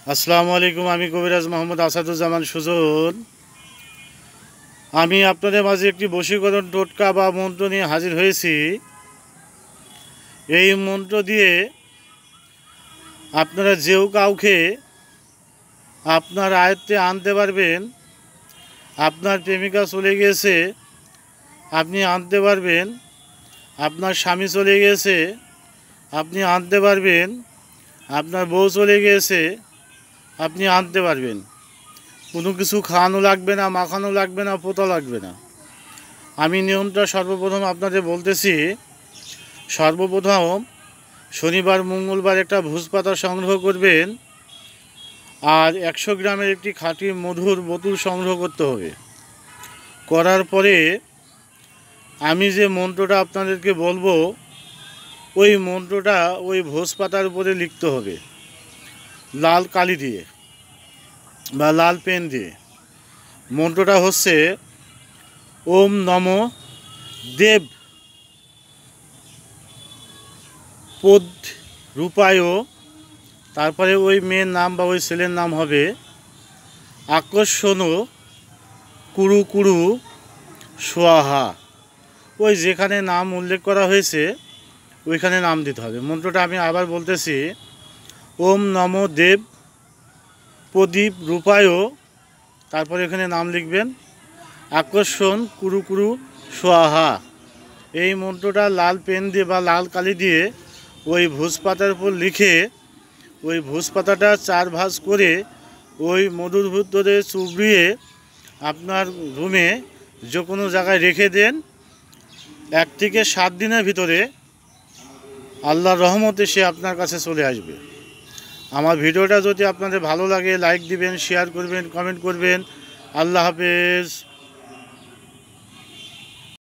আসসালামু আলাইকুম। আমি কবিরাজ মোহাম্মদ আসাদুজ্জামান সুজন। আমি আপনাদের মাঝে একটি বশীকরণ টোটকা বা মন্ত্র নিয়ে হাজির হয়েছি। এই মন্ত্র দিয়ে আপনারা যেও কাউকে আপনার আয়ত্তে আনতে পারবেন। আপনার প্রেমিকা চলে গিয়েছে, আপনি আনতে পারবেন। আপনার স্বামী চলে গিয়েছে, আপনি আনতে পারবেন। আপনার বউ চলে গিয়েছে, আপনি আনতে পারবেন। কোনো কিছু খাওয়ানো লাগবে না, মাখানো লাগবে না, পোতা লাগবে না। আমি নিয়মটা সর্বপ্রথম আপনাদের বলতেছি। সর্বপ্রথম শনিবার মঙ্গলবার একটা ভোজ পাতা সংগ্রহ করবেন, আর 100 গ্রামের একটি খাঁটি মধুর বোতল সংগ্রহ করতে হবে। করার পরে আমি যে মন্ত্রটা আপনাদেরকে বলবো, ওই মন্ত্রটা ওই ভোজ পাতার উপরে লিখতে হবে লাল কালি দিয়ে বা লাল পেন দিয়ে। মন্ত্রটা হচ্ছে ওম নমো দেব পদ রূপায়। তারপরে ওই মেয়ের নাম বা ওই ছেলের নাম হবে আকর্ষণ কুরু কুরু সোয়াহা। ওই যেখানে নাম উল্লেখ করা হয়েছে ওইখানে নাম দিতে হবে। মন্ত্রটা আমি আবার বলতেছি। ওম নমো দেব প্রদীপ রূপায়, তারপরে এখানে নাম লিখবেন আকর্ষণ কুরু কুরু সোয়াহা। এই মন্ত্রটা লাল পেন দিয়ে বা লাল কালি দিয়ে ওই ভোজ পাতার উপর লিখে ওই ভোজ পাতাটা 4 ভাঁজ করে ওই মধুর ভিতরে চুবিয়ে আপনার রুমে যে কোনো জায়গায় রেখে দেন। 1 থেকে 7 দিনের ভিতরে আল্লাহর রহমতে সে আপনার কাছে চলে আসবে। আমার ভিডিওটা যদি আপনাদের ভালো লাগে লাইক দিবেন, শেয়ার করবেন, কমেন্ট করবেন। আল্লাহ হাফেজ।